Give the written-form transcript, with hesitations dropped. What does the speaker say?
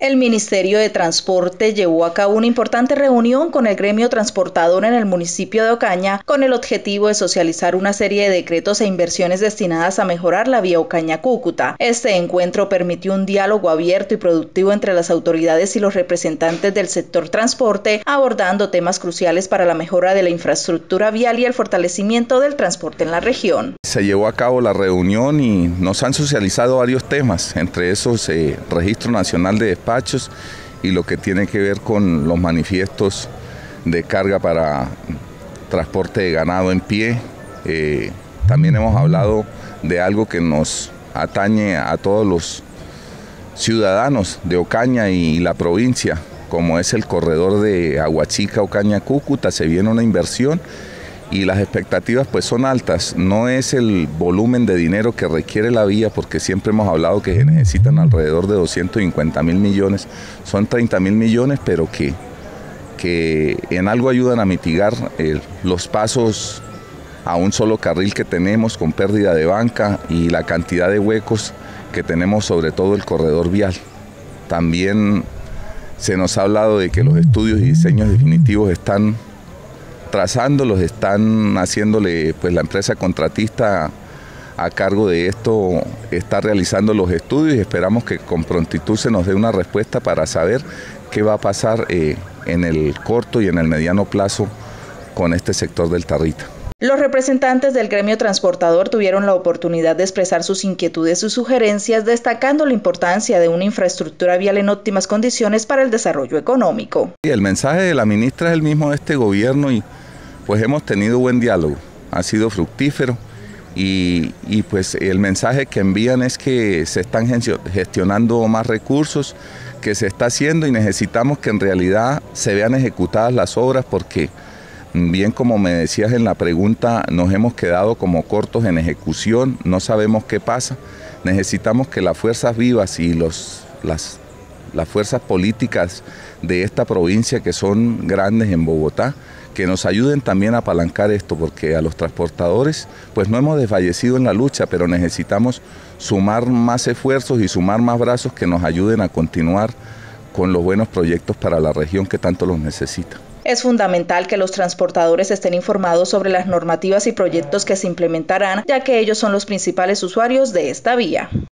El Ministerio de Transporte llevó a cabo una importante reunión con el gremio transportador en el municipio de Ocaña con el objetivo de socializar una serie de decretos e inversiones destinadas a mejorar la vía Ocaña-Cúcuta. Este encuentro permitió un diálogo abierto y productivo entre las autoridades y los representantes del sector transporte, abordando temas cruciales para la mejora de la infraestructura vial y el fortalecimiento del transporte en la región. Se llevó a cabo la reunión y nos han socializado varios temas, entre esos Registro Nacional de Despachos y lo que tiene que ver con los manifiestos de carga para transporte de ganado en pie. También hemos hablado de algo que nos atañe a todos los ciudadanos de Ocaña y la provincia, como es el corredor de Aguachica, Ocaña, Cúcuta. Se viene una inversión y las expectativas pues son altas. No es el volumen de dinero que requiere la vía, porque siempre hemos hablado que se necesitan alrededor de 250.000 millones, son 30.000 millones, pero que en algo ayudan a mitigar los pasos a un solo carril que tenemos con pérdida de banca y la cantidad de huecos que tenemos, sobre todo el corredor vial. También se nos ha hablado de que los estudios y diseños definitivos están trazándolos, están haciéndole, pues la empresa contratista a cargo de esto está realizando los estudios y esperamos que con prontitud se nos dé una respuesta para saber qué va a pasar en el corto y en el mediano plazo con este sector del Tarrita. Los representantes del gremio transportador tuvieron la oportunidad de expresar sus inquietudes y sugerencias, destacando la importancia de una infraestructura vial en óptimas condiciones para el desarrollo económico. El mensaje de la ministra es el mismo de este gobierno y pues hemos tenido buen diálogo, ha sido fructífero y pues el mensaje que envían es que se están gestionando más recursos, que se está haciendo y necesitamos que en realidad se vean ejecutadas las obras, porque bien como me decías en la pregunta, nos hemos quedado como cortos en ejecución, no sabemos qué pasa. Necesitamos que las fuerzas vivas y las fuerzas políticas de esta provincia, que son grandes en Bogotá, que nos ayuden también a apalancar esto, porque a los transportadores pues no hemos desfallecido en la lucha, pero necesitamos sumar más esfuerzos y sumar más brazos que nos ayuden a continuar con los buenos proyectos para la región que tanto los necesita. Es fundamental que los transportadores estén informados sobre las normativas y proyectos que se implementarán, ya que ellos son los principales usuarios de esta vía.